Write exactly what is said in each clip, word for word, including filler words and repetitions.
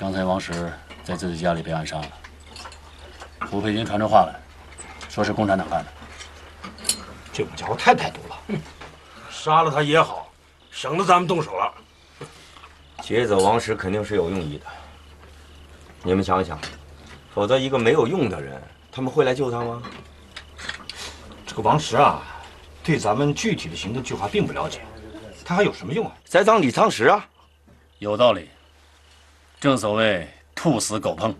刚才王石在自己家里被暗杀了，胡佩军传出话来，说是共产党干的。 这种家伙太歹毒了， 哼，杀了他也好，省得咱们动手了。 劫走王石肯定是有用意的，你们想想，否则一个没有用的人，他们会来救他吗？ 这个王石啊，对咱们具体的行动计划并不了解，他还有什么用啊？ 栽赃李苍石啊， 有道理。正所谓兔死狗烹。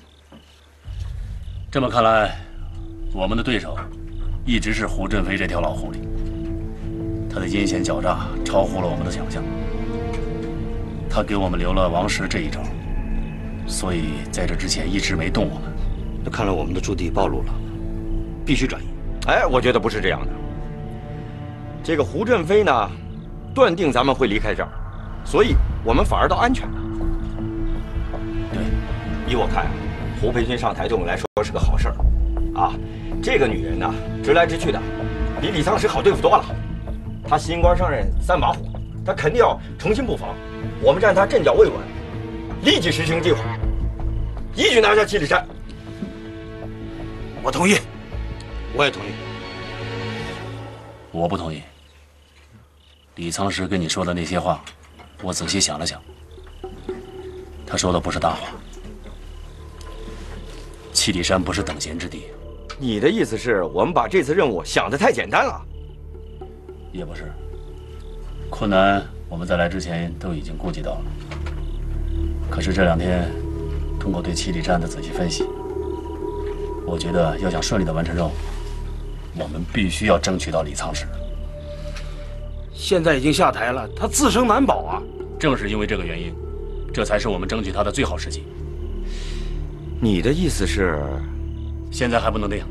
这么看来，我们的对手一直是胡振飞这条老狐狸。他的阴险狡诈超乎了我们的想象。他给我们留了王石这一招，所以在这之前一直没动我们。 那看来我们的驻地暴露了，必须转移。 哎，我觉得不是这样的。这个胡振飞呢，断定咱们会离开这儿，所以我们反而倒安全了。 对， 依我看啊，胡培军上台对我们来说是个好事儿。啊，这个女人呢，直来直去的，比李苍石好对付多了。她新官上任三把火，她肯定要重新布防。我们让她阵脚未稳，立即实行计划，一举拿下七里山。 我同意， 我也同意。 我不同意。李苍石跟你说的那些话，我仔细想了想，他说的不是大话。七里山不是等闲之地。 你的意思是我们把这次任务想得太简单了？ 也不是，困难我们在来之前都已经顾及到了。可是这两天，通过对七里山的仔细分析，我觉得要想顺利的完成任务，我们必须要争取到李苍石。 现在已经下台了，他自身难保啊！ 正是因为这个原因，这才是我们争取他的最好时机。 你的意思是， 现在还不能定。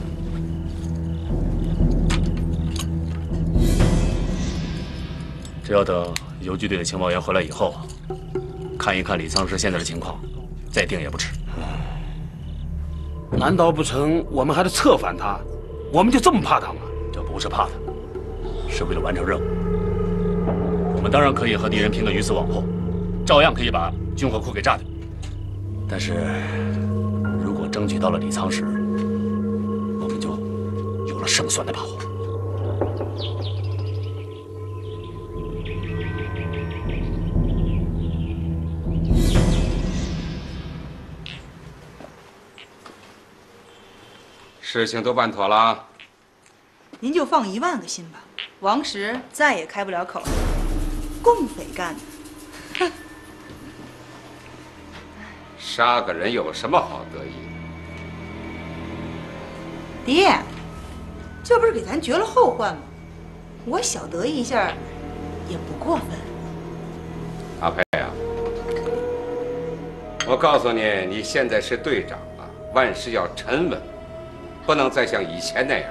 只要等游击队的情报员回来以后，看一看李苍石现在的情况，再定也不迟。 难道不成，我们还得策反他？我们就这么怕他吗？ 这不是怕他，是为了完成任务。我们当然可以和敌人拼个鱼死网破，照样可以把军火库给炸掉。但是，如果争取到了李苍石，我们就有了胜算的把握。 事情都办妥了， 您就放一万个心吧，王石再也开不了口了。共匪干的，哼！ 杀个人有什么好得意的？爹，这不是给咱绝了后患吗？我小得意一下，也不过分。 阿佩啊，我告诉你，你现在是队长了，万事要沉稳。不能再像以前那样。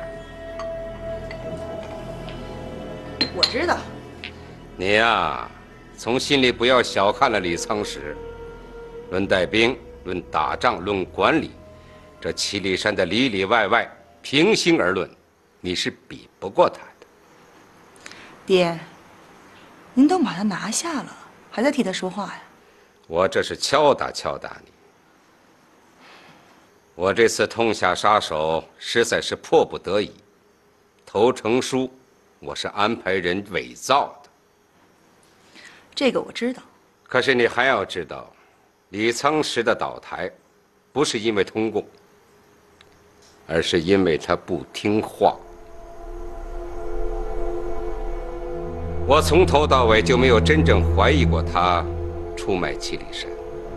我知道。 你呀、啊，从心里不要小看了李苍石。论带兵，论打仗，论管理，这七里山的里里外外，平心而论，你是比不过他的。 爹，您都把他拿下了，还在替他说话呀？ 我这是敲打敲打你。我这次痛下杀手，实在是迫不得已。投诚书，我是安排人伪造的。 这个我知道。 可是你还要知道，李苍石的倒台，不是因为通共，而是因为他不听话。我从头到尾就没有真正怀疑过他出卖七里山。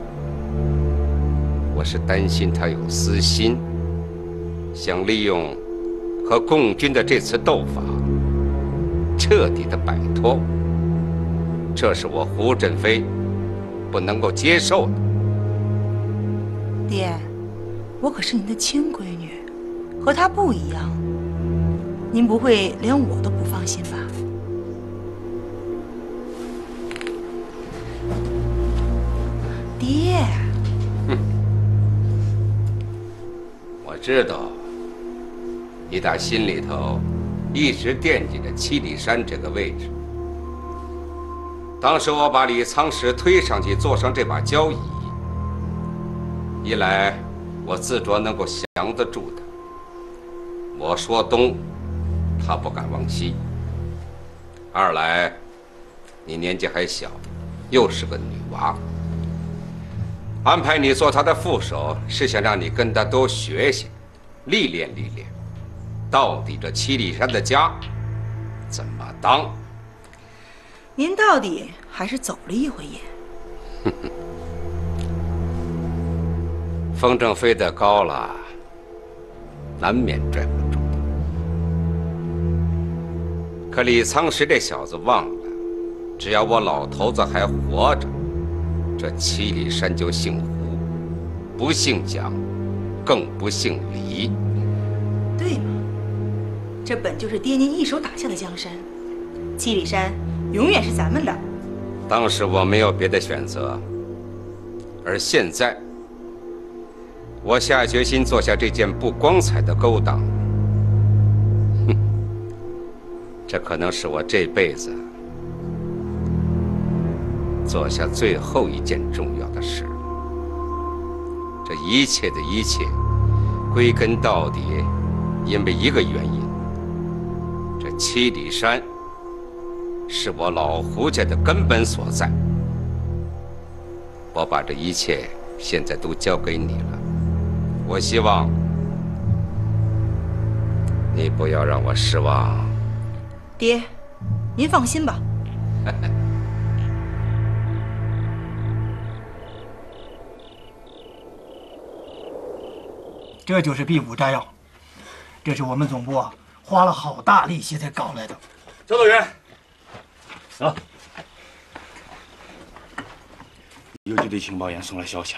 我是担心他有私心，想利用和共军的这次斗法，彻底的摆脱。这是我胡振飞不能够接受的。 爹，我可是您的亲闺女，和她不一样。您不会连我都不放心吧？爹。 哼。我知道，你打心里头一直惦记着七里山这个位置。当时我把李苍石推上去，坐上这把交椅， 一来我自着能够降得住他，我说东，他不敢往西；二来你年纪还小，又是个女娃，安排你做他的副手，是想让你跟他多学学，历练历练，到底这七里山的家怎么当？ 您到底还是走了一回眼。 风筝飞得高了，难免拽不住的。可李苍石这小子忘了，只要我老头子还活着，这七里山就姓胡，不姓蒋，更不姓李。 对嘛？这本就是爹您一手打下的江山，七里山永远是咱们的。 当时我没有别的选择，而现在，我下决心做下这件不光彩的勾当。哼，这可能是我这辈子做下最后一件重要的事。这一切的一切，归根到底，因为一个原因：这七里山是我老胡家的根本所在。我把这一切现在都交给你了，我希望你不要让我失望。 爹，您放心吧。 这就是避暑炸药，这是我们总部啊花了好大力气才搞来的。 教导员，啊， 游击队情报员送来消息了，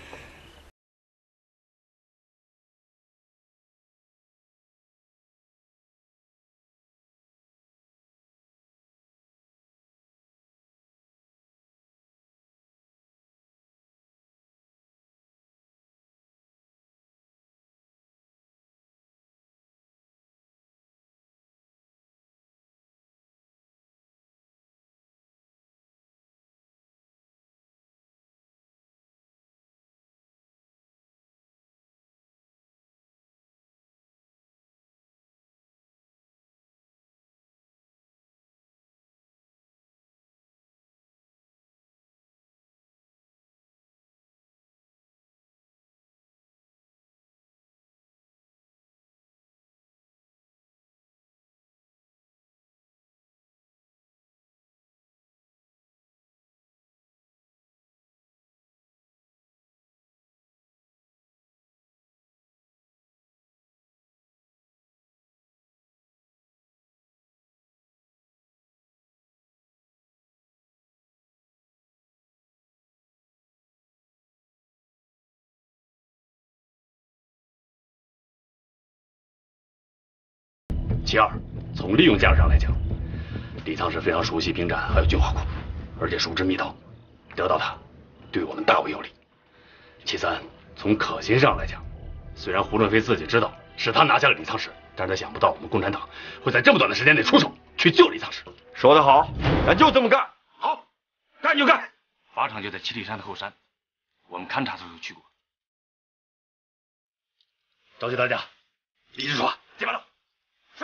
其二，从利用价值上来讲，李苍石非常熟悉兵站还有军火库，而且熟知密道，得到他对我们大为有利。其三，从可行上来讲，虽然胡润飞自己知道是他拿下了李苍石，但是他想不到我们共产党会在这么短的时间内出手去救李苍石。 说得好，咱就这么干。 好，干就干。法场就在七里山的后山，我们勘察时候去过。 召集大家，立即出发，接班了。 是。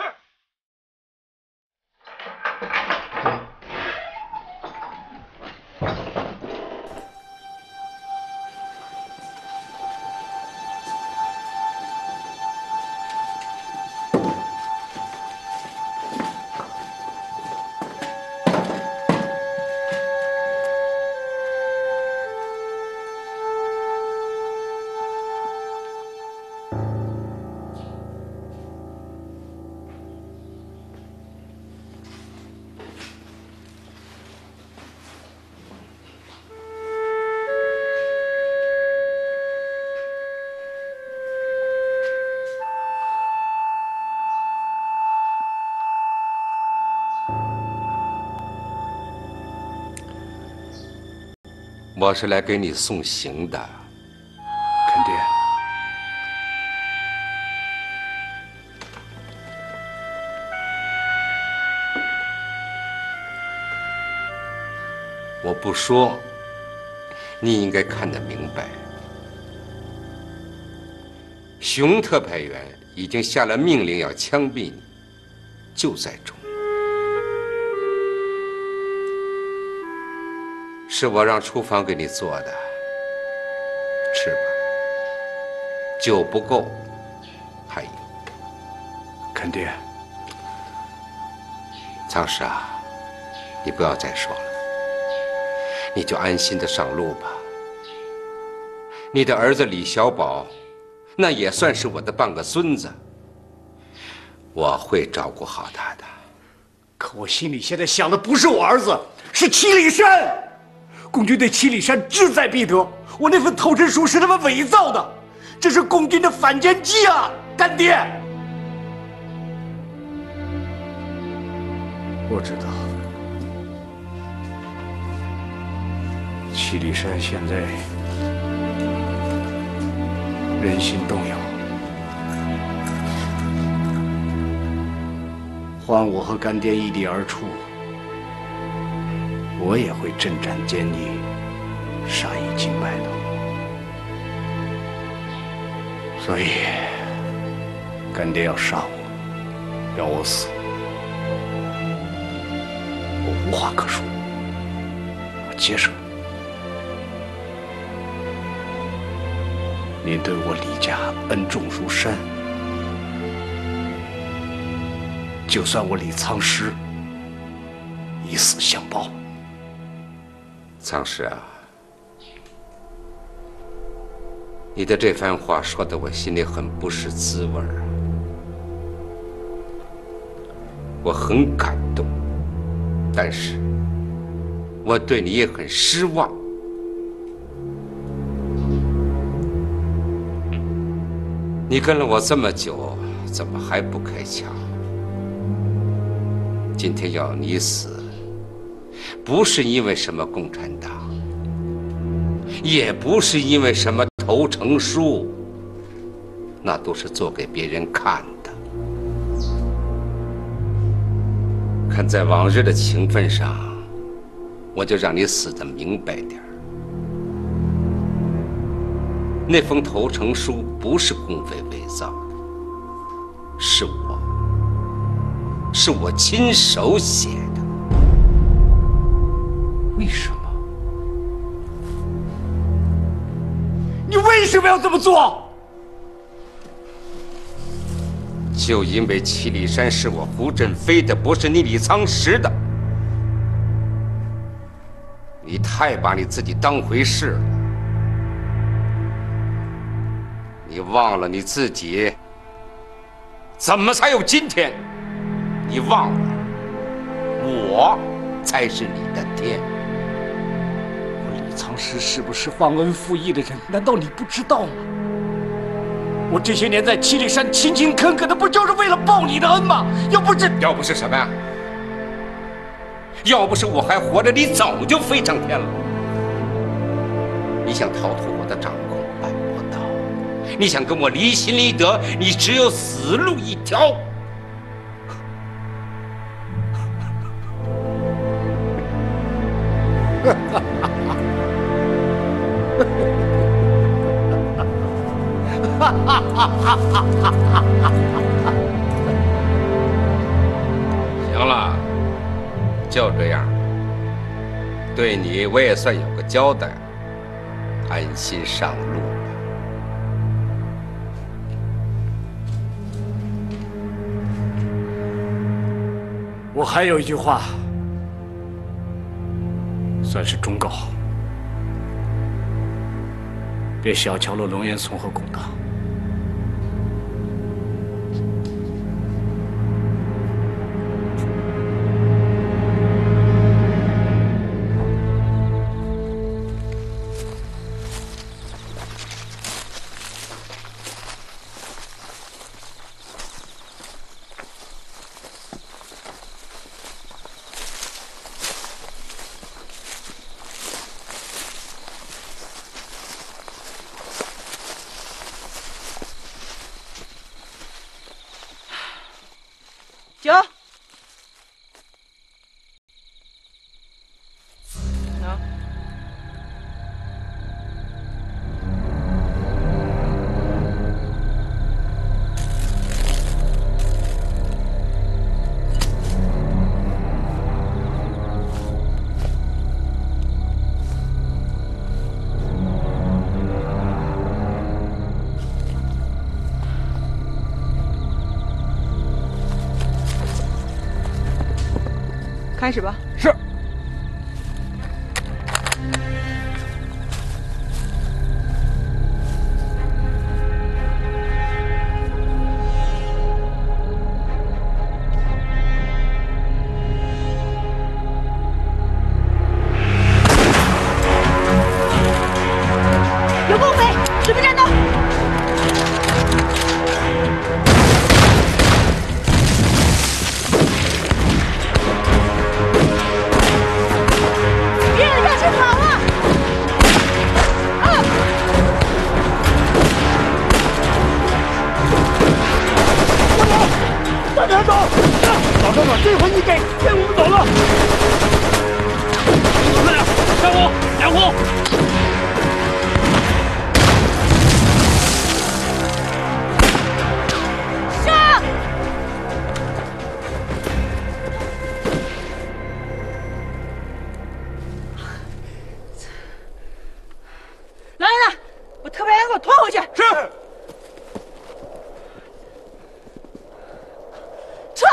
我是来给你送行的。 肯爹， 我不说，你应该看得明白。 熊特派员已经下了命令要枪毙你，就在中午。是我让厨房给你做的，吃吧。酒不够，还有。 干爹， 苍石啊，你不要再说了，你就安心的上路吧。你的儿子李小宝，那也算是我的半个孙子，我会照顾好他的。 可我心里现在想的不是我儿子，是七里山。共军对七里山志在必得，我那份投诚书是他们伪造的，这是共军的反间计啊，干爹！我知道，七里山现在人心动摇，换我和干爹异地而处，我也会征战坚毅，杀一儆百的。所以，干爹要杀我，要我死，我无话可说，我接受。您对我李家恩重如山，就算我李苍师以死相报。 苍石啊，你的这番话说的我心里很不是滋味儿，我很感动，但是我对你也很失望。你跟了我这么久，怎么还不开窍？今天要你死，不是因为什么共产党，也不是因为什么投诚书，那都是做给别人看的。看在往日的情分上，我就让你死得明白点儿。那封投诚书不是共匪伪造的，是我，是我亲手写的。 为什么？你为什么要这么做？ 就因为七里山是我胡振飞的，不是你李苍石的。你太把你自己当回事了。你忘了你自己怎么才有今天？你忘了，我才是你的天。 我李苍石是不是忘恩负义的人？难道你不知道吗？我这些年在七里山勤勤恳恳的，不就是为了报你的恩吗？要不是…… 要不是什么呀？要不是我还活着，你早就飞上天了。你想逃脱我的掌控，办不到。你想跟我离心离德，你只有死路一条。行了，就这样。对你，我也算有个交代，安心上路。 我还有一句话，算是忠告：别小瞧了龙岩松和龚大。 酒。喏。 开始吧。 是。 有共匪，准备战斗。别人要去跑了。啊！我走，大家走。老哥哥，这回你给，给我们走了。快点，上火，两火。 来人呐，把特派员给我拖回去。 是。 撤。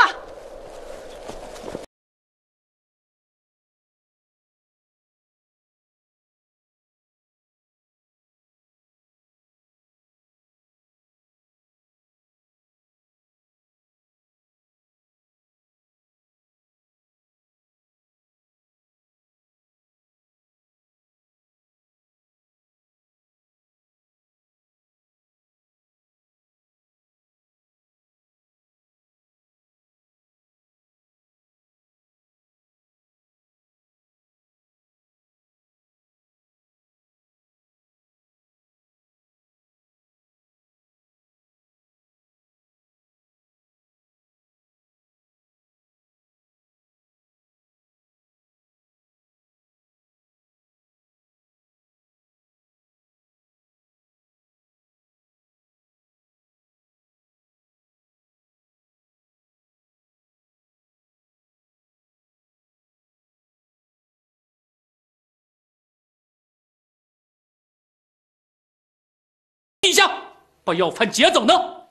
地下把要犯劫走呢？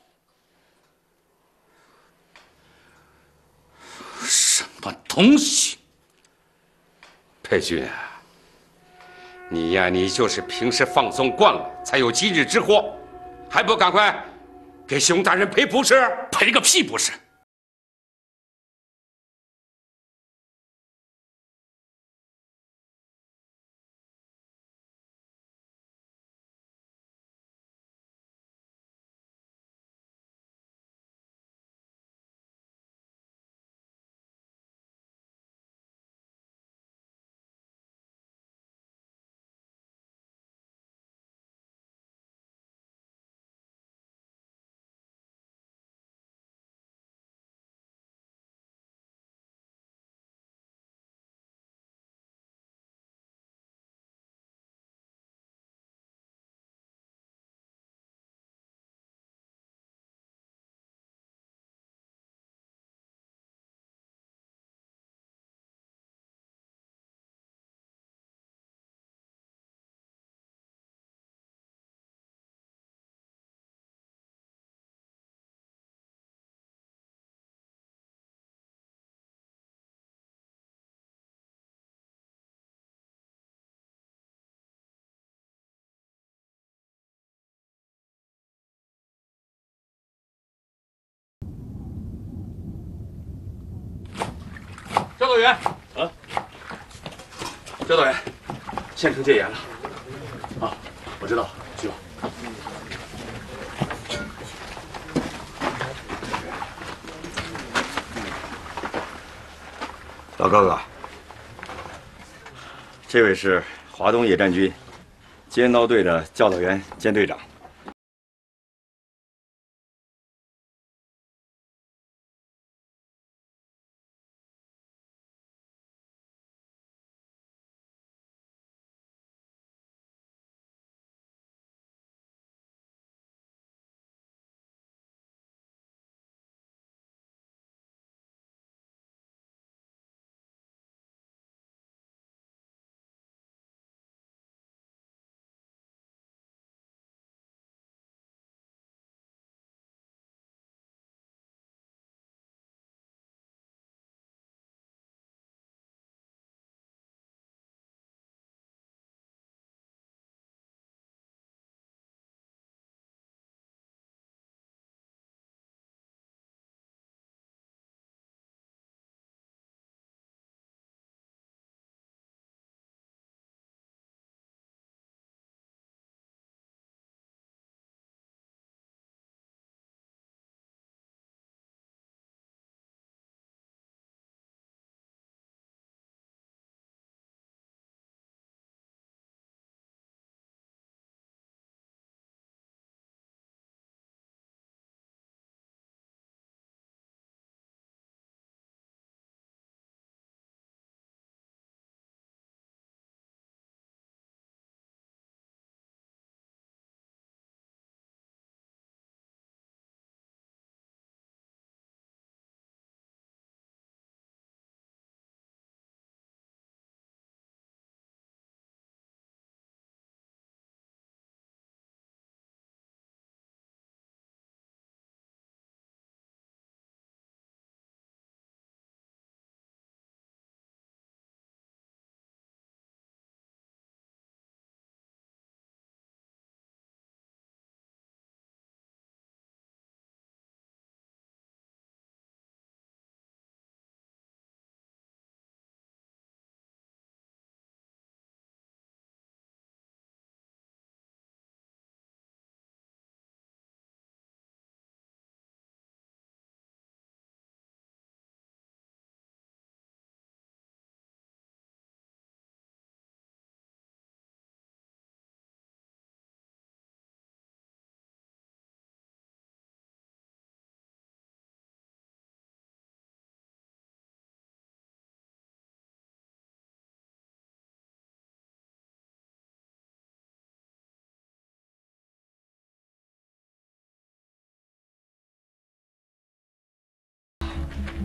什么东西？ 裴军啊，你呀，你就是平时放纵惯了，才有今日之祸，还不赶快给熊大人赔不是？ 赔个屁不是！ 教导员，啊，教导员，县城戒严了。 啊，我知道，去吧。 老哥哥，这位是华东野战军尖刀队的教导员兼队长。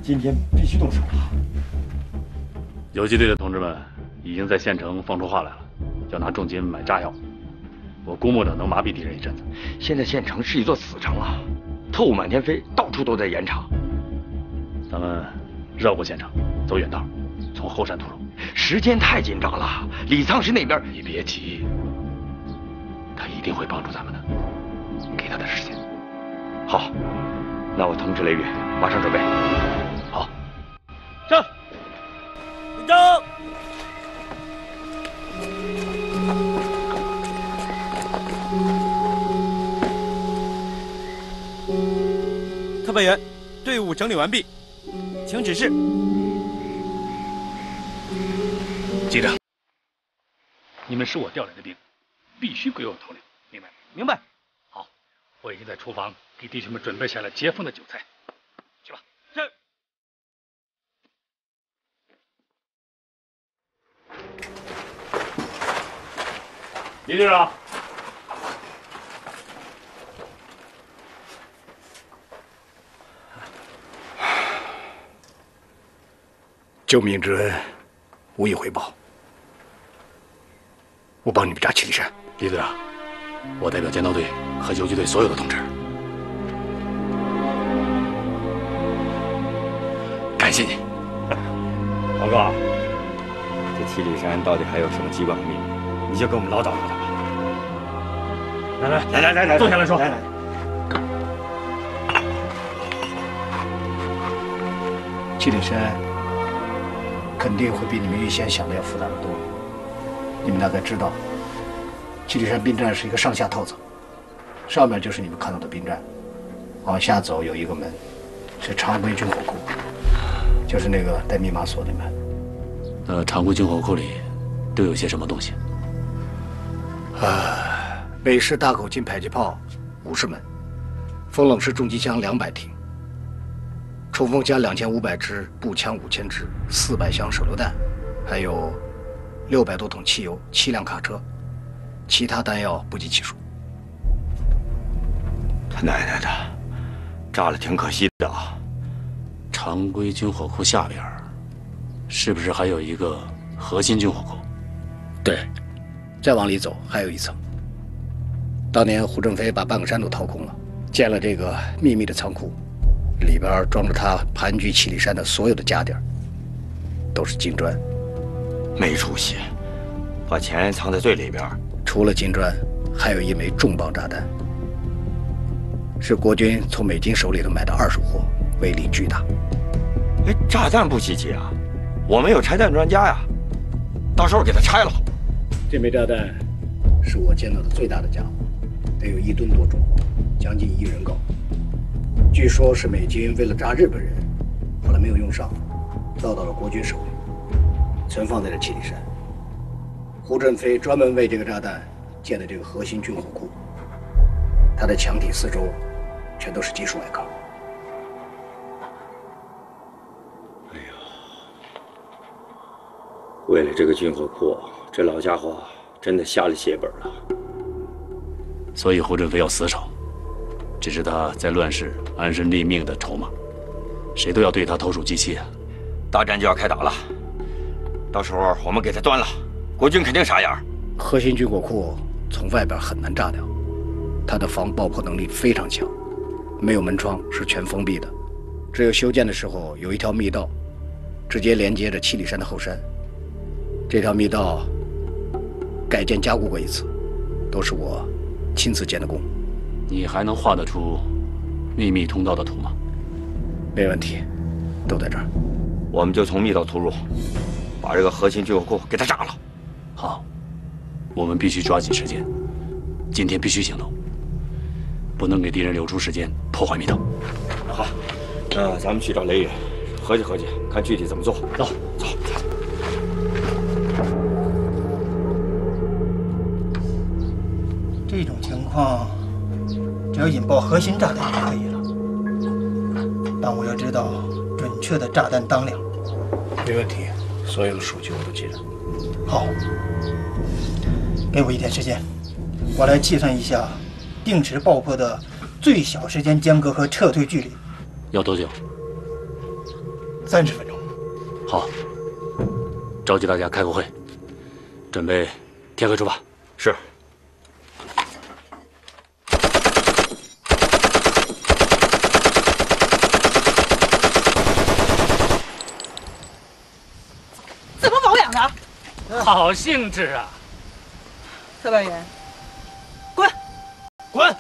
今天必须动手了。 游击队的同志们已经在县城放出话来了，要拿重金买炸药。我估摸着能麻痹敌人一阵子。 现在县城是一座死城啊，特务满天飞，到处都在严查。 咱们绕过县城，走远道，从后山突入。 时间太紧张了，李苍石那边…… 你别急，他一定会帮助咱们的，给他的时间。 好，那我通知雷雨，马上准备。 好， 上，领章。特派员，队伍整理完毕，请指示。 记着，你们是我调来的兵，必须归我统领，明白？ 明白。 好，我已经在厨房给弟兄们准备下了接风的酒菜，去吧。 是。 李队长， 救命之恩，无以回报。我帮你们炸七里山。 李队长，我代表尖刀队和游击队所有的同志，感谢你。 报告，这七里山到底还有什么机关和秘密？你就给我们唠叨唠叨吧。 来来来来来来， 坐下来说。 来来。 七里山肯定会比你们预先想的要复杂得多。你们大概知道，七里山兵站是一个上下套子，上面就是你们看到的兵站，往下走有一个门，是常规军火库，就是那个带密码锁的门。 那常规军火库里都有些什么东西？ 啊，美式大口径迫击炮五十门，风冷式重机枪两百挺，冲锋枪两千五百支，步枪五千支，四百箱手榴弹，还有六百多桶汽油，七辆卡车，其他弹药不计其数。 他奶奶的，炸了挺可惜的啊！ 常规军火库下边是不是还有一个核心军火库？ 对，再往里走还有一层。当年胡正飞把半个山都掏空了，建了这个秘密的仓库，里边装着他盘踞七里山的所有的家底儿，都是金砖。 没出息，把钱藏在最里边。 除了金砖，还有一枚重磅炸弹，是国军从美军手里头买的二手货，威力巨大。 哎，炸弹不稀奇啊，我们有拆弹专家呀，到时候给它拆了。 这枚炸弹是我见到的最大的家伙，得有一吨多重，将近一人高。据说是美军为了炸日本人，后来没有用上，落到了国军手里，存放在了七里山。胡振飞专门为这个炸弹建的这个核心军火库，它的墙体四周全都是金属外壳。 哎呀，为了这个军火库，这老家伙真的下了血本了。 所以胡振飞要死守，只是他在乱世安身立命的筹码，谁都要对他投鼠忌器啊！ 大战就要开打了，到时候我们给他端了，国军肯定傻眼。 核心军火库从外边很难炸掉，它的防爆破能力非常强，没有门窗，是全封闭的，只有修建的时候有一条密道，直接连接着七里山的后山。这条密道改建加固过一次，都是我亲自建的工。 你还能画得出秘密通道的图吗？ 没问题，都在这儿。 我们就从密道突入，把这个核心军火库给它炸了。 好，我们必须抓紧时间，今天必须行动，不能给敌人留出时间破坏密道。 好，那咱们去找雷雨，合计合计，看具体怎么做。走走。 这种情况，只要引爆核心炸弹就可以了。但我要知道准确的炸弹当量。没问题，所有的数据我都记着。好，给我一天时间，我来计算一下定时爆破的最小时间间隔和撤退距离。 要多久？ 三十分钟。 好，召集大家开个会，准备天黑出发。 是。 怎么保养的？ 好兴致啊！ 特派员，滚！ 滚！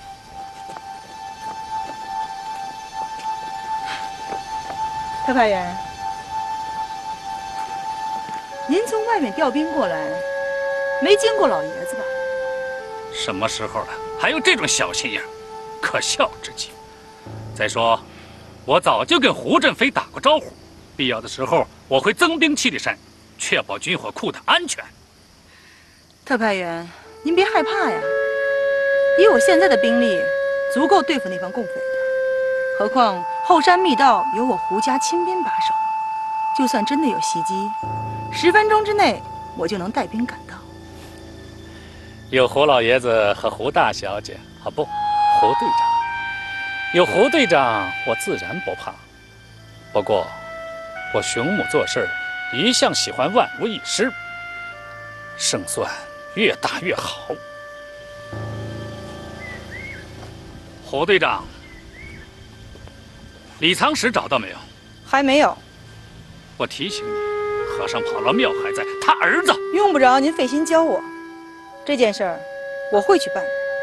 特派员，您从外面调兵过来，没经过老爷子吧？ 什么时候了，还有这种小心眼，可笑之极。再说，我早就跟胡振飞打过招呼，必要的时候我会增兵七里山，确保军火库的安全。 特派员，您别害怕呀，以我现在的兵力，足够对付那帮共匪的。何况后山密道有我胡家亲兵把守，就算真的有袭击，十分钟之内我就能带兵赶到。 有胡老爷子和胡大小姐，啊不，胡队长，有胡队长，我自然不怕。不过，我熊母做事一向喜欢万无一失，胜算越大越好。胡队长，李藏石找到没有？ 还没有。 我提醒你，和尚跑了庙还在，他儿子用不着您费心教我，这件事儿我会去办。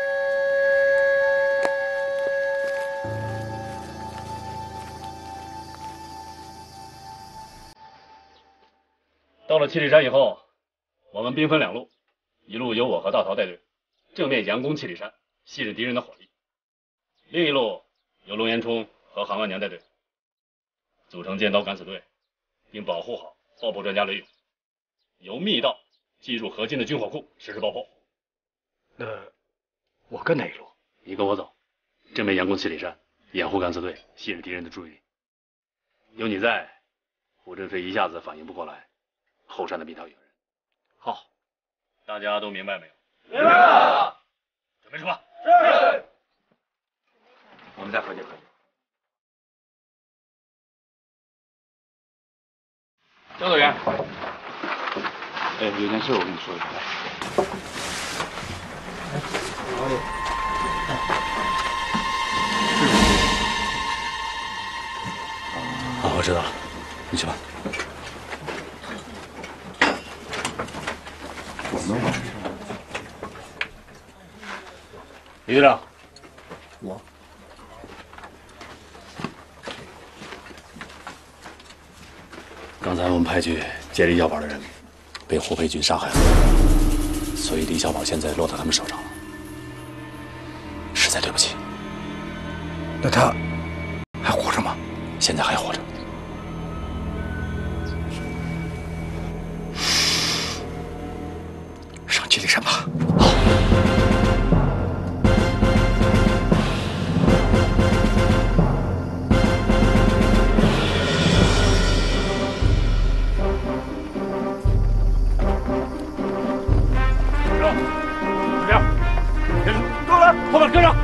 到了七里山以后，我们兵分两路，一路由我和大曹带队，正面佯攻七里山，吸引敌人的火力；另一路由龙延冲和韩万娘带队，组成尖刀敢死队，并保护好爆破专家雷勇，由密道进入河津的军火库实施爆破。 那我跟哪一路？ 你跟我走，正面佯攻七里山，掩护敢死队，吸引敌人的注意力。有你在，胡振飞一下子反应不过来，后山的密道有人。好，大家都明白没有？明白了。准备出发。是。 我们再合计合计。 焦导员，哎，有件事我跟你说一下。 好，我知道了，你去吧。李队长， 我刚才我们派去接李小宝的人被胡培军杀害了，所以李小宝现在落到他们手上了，实在对不起。 那他还活着吗？ 现在还活着。 上七里山吧。 后面跟上！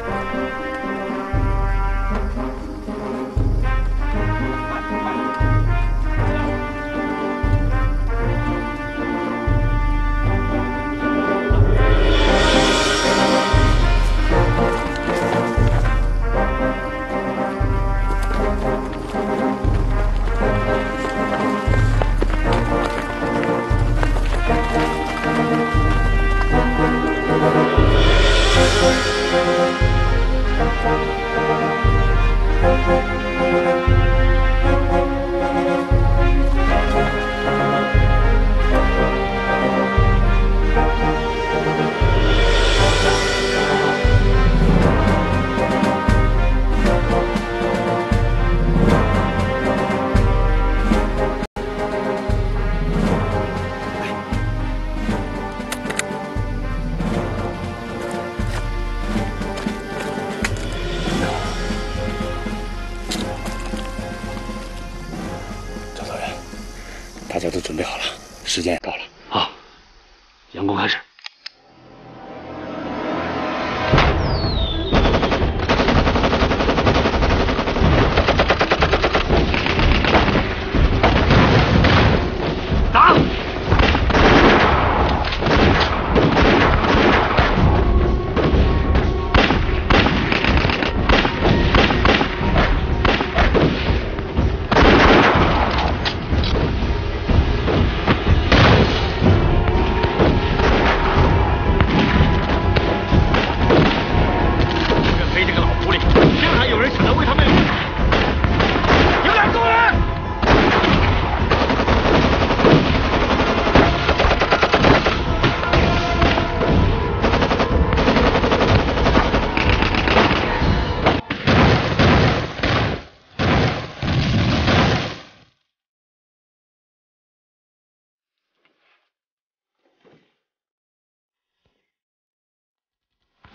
大家都准备好了，时间也到了。好，佯攻开始。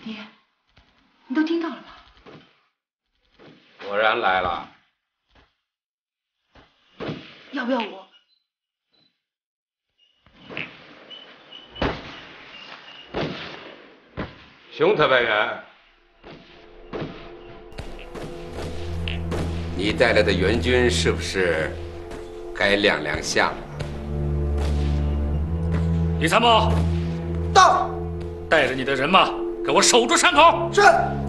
爹，你都听到了吧？ 果然来了。 要不要我？ 熊特派员，你带来的援军是不是该亮亮相了？ 李参谋， 到。 带着你的人马，给我守住山口。 是。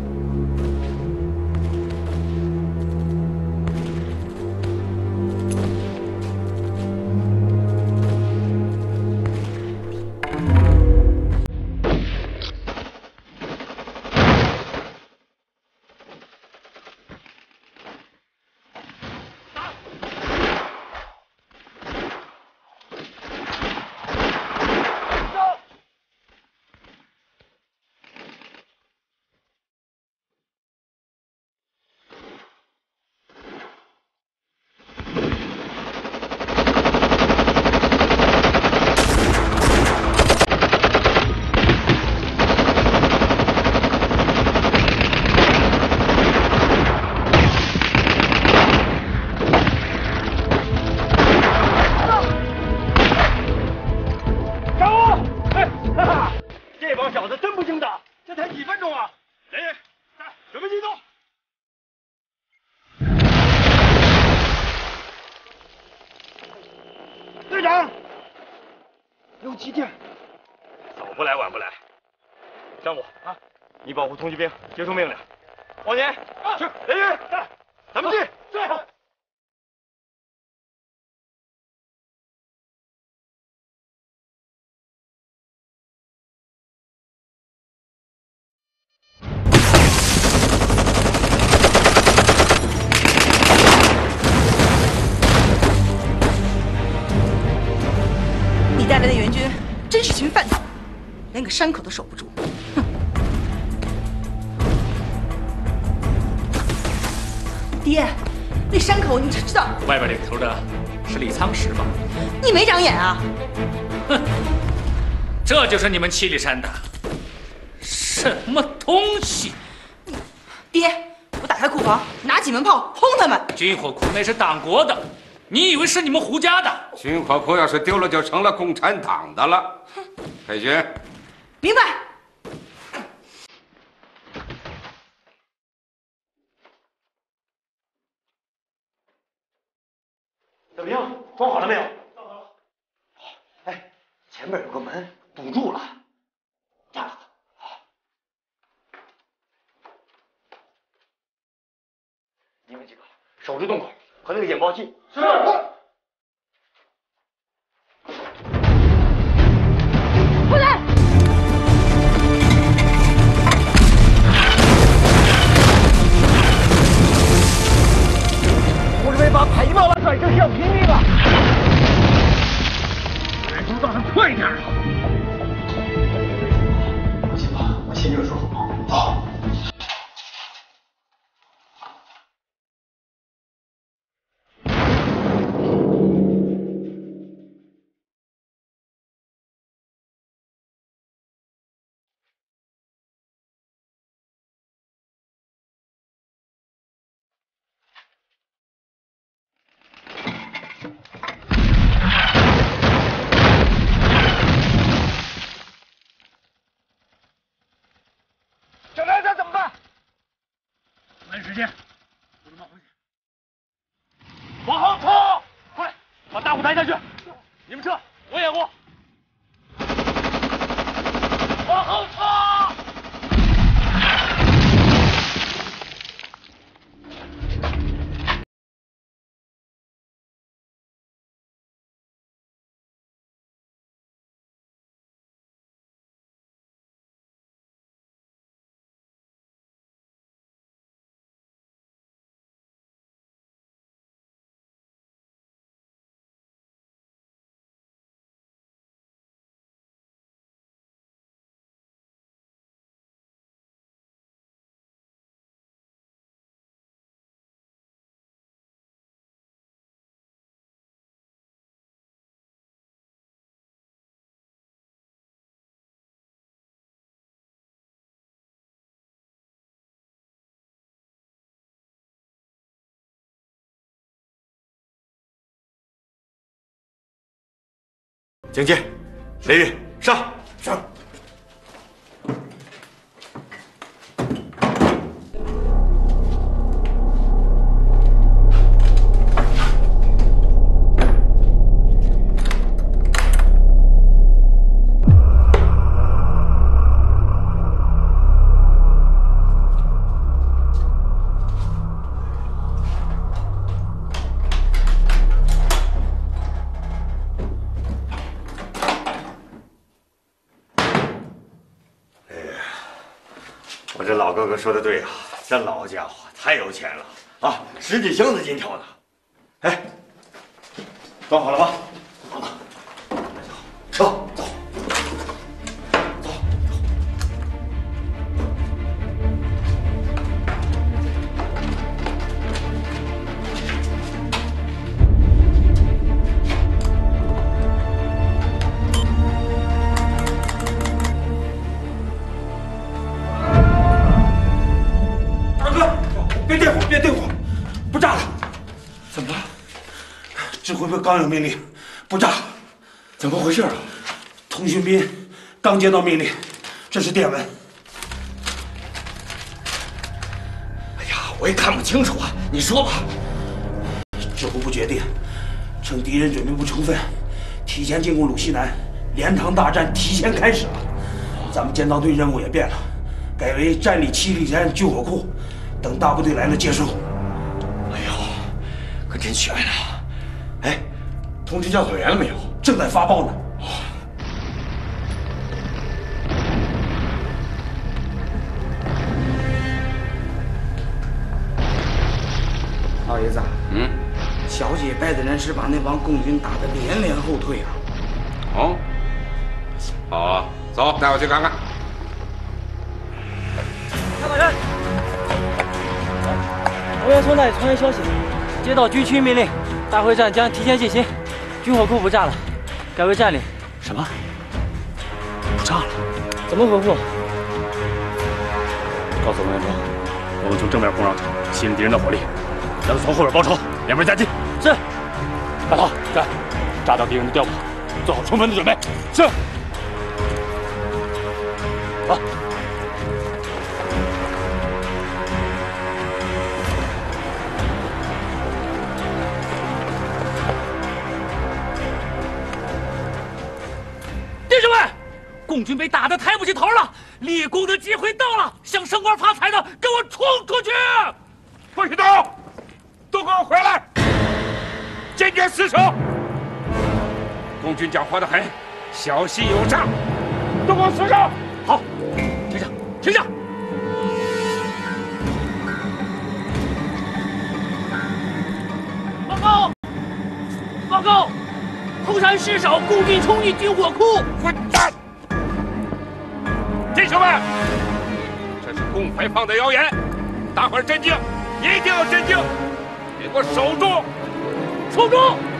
你保护通缉兵，接受命令。王年，去，雷云，咱们进。是。 你带来的援军真是群贩子，连个山口都守不住。哼！爹，那山口你知道？ 外边领头的是李苍石吧？ 你没长眼啊！ 哼，这就是你们七里山的什么东西？ 爹，我打开库房，拿几门炮轰他们。 军火库那是党国的，你以为是你们胡家的？ 军火库要是丢了，就成了共产党的了。佩军， 明白。 怎么样？装好了没有？装好了。哎，前面有个门堵住了，这样子。你们几个守住洞口和那个引爆器。是。 过来！ 我准备把排爆了转成小平民了。来，都道上快点啊！不行吧，我先热说好。好。小梁，咱怎么办？没时间，就这么回去。往后冲！快，把大虎抬下去！你们撤，我掩护。往后冲！ 警戒，雷运上。 是。 我这老哥哥说的对啊，这老家伙太有钱了啊，十几箱子金条呢。哎，装好了吗？好了，撤，走，走。 二哥，别点火，别点火，不炸了。怎么了？指挥部刚有命令，不炸。 怎么回事啊？ 通讯兵刚接到命令，这是电文。 哎呀，我也看不清楚啊，你说吧。 指挥部决定，趁敌人准备不充分，提前进攻鲁西南，连场大战提前开始了。咱们建造队任务也变了，改为占领七里山军火库，等大部队来了接收。 哎呦，可真悬啊！哎，通知教导员了没有？ 正在发报呢。 老爷子， 嗯， 小姐带的人是把那帮共军打得连连后退啊！ 哦，好啊，走，带我去看看。 参谋员，我员从那里传来消息，接到军区命令，大会战将提前进行，军火库不炸了，改为占领。 什么？不炸了？ 怎么回复？ 告诉王元忠，我们从正面攻上去，吸引敌人的火力，让他从后边包抄，两边夹击。 是。 大炮，在，炸掉敌人的碉堡，做好充分的准备。是。走。 弟兄们，共军被打得抬不起头了，立功的机会到了，想升官发财的，给我冲出去！ 不许动！都给我回来！坚决死守！共军狡猾得很，小心有诈！都给我死守！ 好，停下，停下！报告！报告！后山失守，共军冲进军火库！ 混蛋！弟兄们，这是共匪放的谣言，大伙儿镇静，一定要镇静，给我守住！ 守住！